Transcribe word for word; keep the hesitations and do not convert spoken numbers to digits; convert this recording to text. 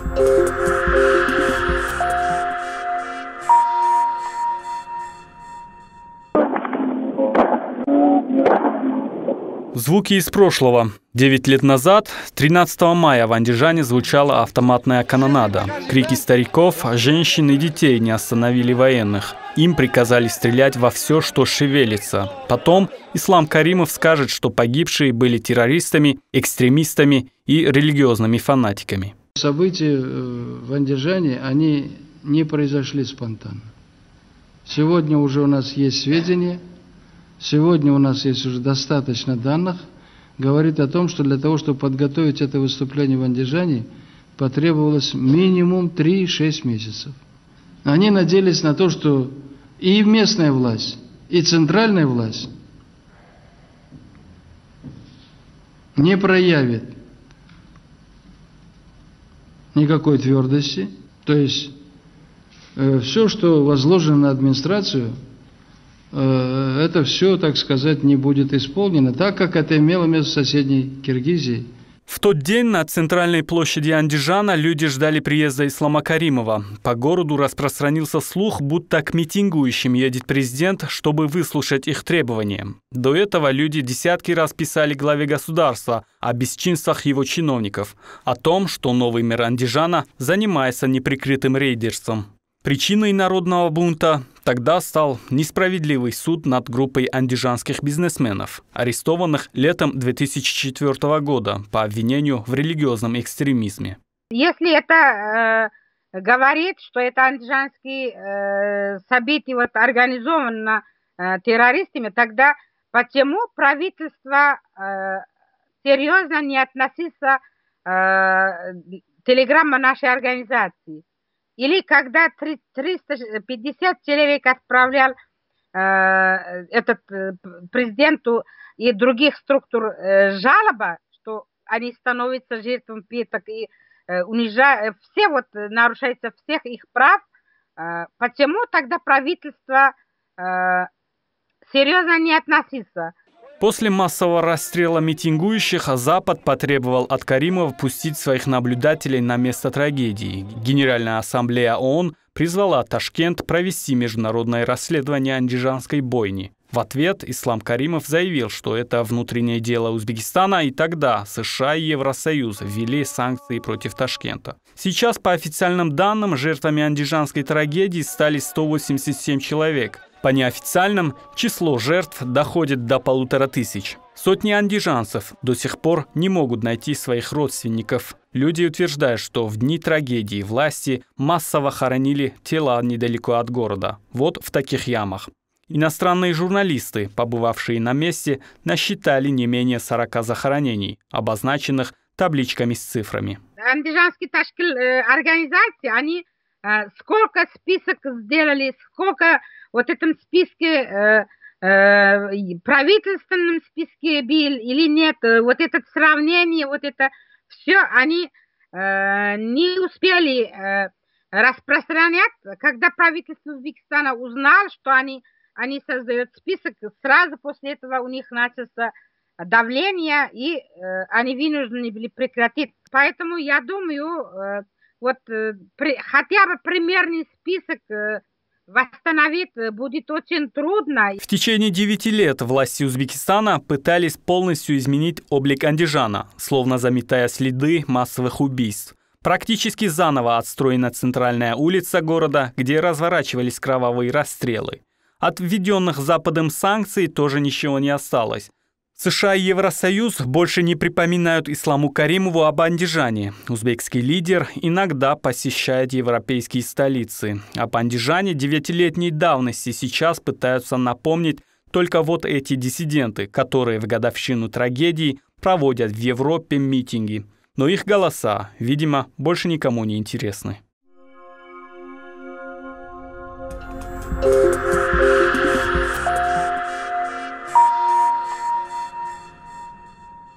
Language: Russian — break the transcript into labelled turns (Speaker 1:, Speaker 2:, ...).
Speaker 1: Звуки из прошлого. Девять лет назад, тринадцатого мая, в Андижане звучала автоматная канонада. Крики стариков, женщин и детей не остановили военных. Им приказали стрелять во все, что шевелится. Потом Ислам Каримов скажет, что погибшие были террористами, экстремистами и религиозными фанатиками.
Speaker 2: События в Андижане, они не произошли спонтанно. Сегодня уже у нас есть сведения. Сегодня у нас есть уже достаточно данных, говорит о том, что для того, чтобы подготовить это выступление в Андижане, потребовалось минимум три-шесть месяцев. Они надеялись на то, что и местная власть, и центральная власть не проявит никакой твердости, то есть э, все, что возложено на администрацию, это все, так сказать, не будет исполнено, так как это имело место в соседней Киргизии.
Speaker 1: В тот день на центральной площади Андижана люди ждали приезда Ислама Каримова. По городу распространился слух, будто к митингующим едет президент, чтобы выслушать их требования. До этого люди десятки раз писали главе государства о бесчинствах его чиновников, о том, что новый мэр Андижана занимается неприкрытым рейдерством. Причиной народного бунта тогда стал несправедливый суд над группой андижанских бизнесменов, арестованных летом две тысячи четвёртого года по обвинению в религиозном экстремизме.
Speaker 3: Если это э, говорит, что это андижанские э, события вот, организованы э, террористами, тогда почему правительство э, серьезно не относится э, к телеграмме нашей организации? Или когда триста пятьдесят человек отправлял э, этот э, президенту и других структур э, жалоба, что они становятся жертвами пыток и э, унижают, все вот нарушаются всех их прав, э, почему тогда правительство э, серьезно не относится?
Speaker 1: После массового расстрела митингующих Запад потребовал от Каримова пустить своих наблюдателей на место трагедии. Генеральная ассамблея ООН призвала Ташкент провести международное расследование андижанской бойни. В ответ Ислам Каримов заявил, что это внутреннее дело Узбекистана, и тогда США и Евросоюз ввели санкции против Ташкента. Сейчас, по официальным данным, жертвами андижанской трагедии стали сто восемьдесят семь человек. По неофициальным число жертв доходит до полутора тысяч. Сотни андижанцев до сих пор не могут найти своих родственников. Люди утверждают, что в дни трагедии власти массово хоронили тела недалеко от города. Вот в таких ямах. Иностранные журналисты, побывавшие на месте, насчитали не менее сорока захоронений, обозначенных табличками с цифрами.
Speaker 3: Андижанские ташкил э, организации, они э, сколько список сделали, сколько вот в этом списке, э, э, правительственном списке был или нет, вот это сравнение, вот это все они э, не успели э, распространять. Когда правительство Узбекистана узнало, что они, они создают список, сразу после этого у них начался давление, и э, они вынуждены были прекратить. Поэтому я думаю, э, вот э, при, хотя бы примерный список э, восстановить будет очень трудно.
Speaker 1: В течение девяти лет власти Узбекистана пытались полностью изменить облик Андижана, словно заметая следы массовых убийств. Практически заново отстроена центральная улица города, где разворачивались кровавые расстрелы. От введенных Западом санкций тоже ничего не осталось. США и Евросоюз больше не припоминают Исламу Каримову об Андижане. Узбекский лидер иногда посещает европейские столицы. Об Андижане девятилетней давности сейчас пытаются напомнить только вот эти диссиденты, которые в годовщину трагедии проводят в Европе митинги. Но их голоса, видимо, больше никому не интересны.